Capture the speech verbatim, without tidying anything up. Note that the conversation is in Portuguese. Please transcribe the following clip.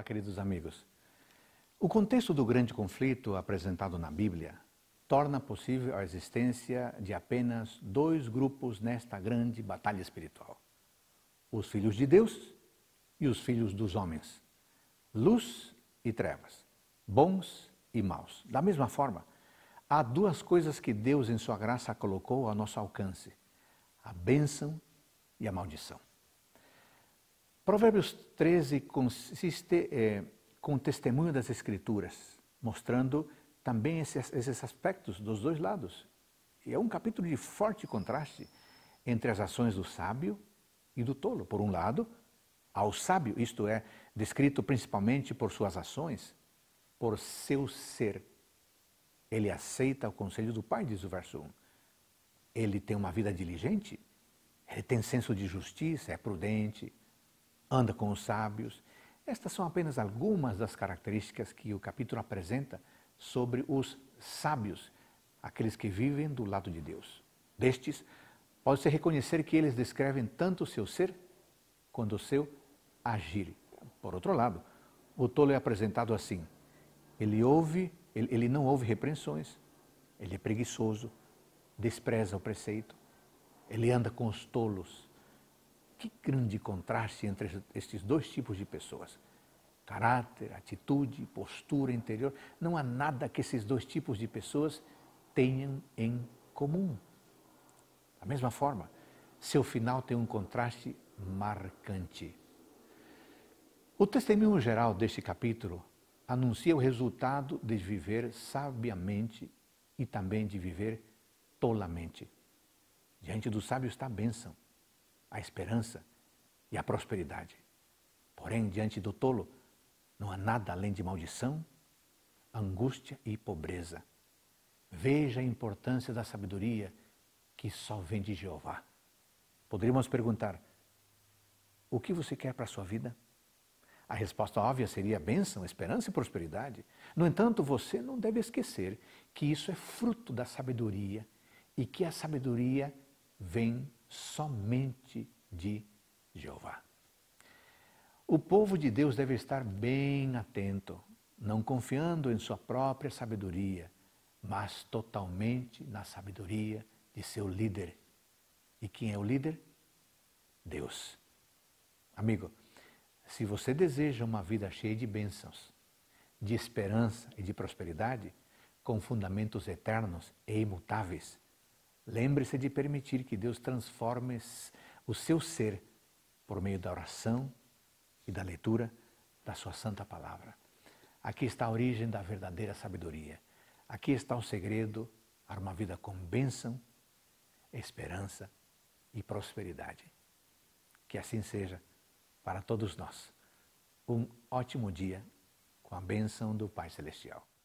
Olá, queridos amigos. O contexto do grande conflito apresentado na Bíblia torna possível a existência de apenas dois grupos nesta grande batalha espiritual: os filhos de Deus e os filhos dos homens, luz e trevas, bons e maus. Da mesma forma, há duas coisas que Deus, em sua graça, colocou ao nosso alcance: a bênção e a maldição. Provérbios treze consiste eh, com o testemunho das Escrituras, mostrando também esses, esses aspectos dos dois lados. E é um capítulo de forte contraste entre as ações do sábio e do tolo. Por um lado, ao sábio, isto é, descrito principalmente por suas ações, por seu ser. Ele aceita o conselho do pai, diz o verso um. Ele tem uma vida diligente, ele tem senso de justiça, é prudente, anda com os sábios. Estas são apenas algumas das características que o capítulo apresenta sobre os sábios, aqueles que vivem do lado de Deus. Destes, pode-se reconhecer que eles descrevem tanto o seu ser quanto o seu agir. Por outro lado, o tolo é apresentado assim: ele ouve, ele, ele não ouve repreensões, ele é preguiçoso, despreza o preceito, ele anda com os tolos. Que grande contraste entre estes dois tipos de pessoas. Caráter, atitude, postura interior. Não há nada que esses dois tipos de pessoas tenham em comum. Da mesma forma, seu final tem um contraste marcante. O testemunho geral deste capítulo anuncia o resultado de viver sabiamente e também de viver tolamente. Diante do sábio está a bênção, a esperança e a prosperidade. Porém, diante do tolo, não há nada além de maldição, angústia e pobreza. Veja a importância da sabedoria que só vem de Jeová. Poderíamos perguntar: o que você quer para a sua vida? A resposta óbvia seria bênção, esperança e prosperidade. No entanto, você não deve esquecer que isso é fruto da sabedoria e que a sabedoria vem somente de Jeová. O povo de Deus deve estar bem atento, não confiando em sua própria sabedoria, mas totalmente na sabedoria de seu líder. E quem é o líder? Deus. Amigo, se você deseja uma vida cheia de bênçãos, de esperança e de prosperidade, com fundamentos eternos e imutáveis, lembre-se de permitir que Deus transforme o seu ser por meio da oração e da leitura da sua santa palavra. Aqui está a origem da verdadeira sabedoria. Aqui está o segredo para uma vida com bênção, esperança e prosperidade. Que assim seja para todos nós. Um ótimo dia com a bênção do Pai Celestial.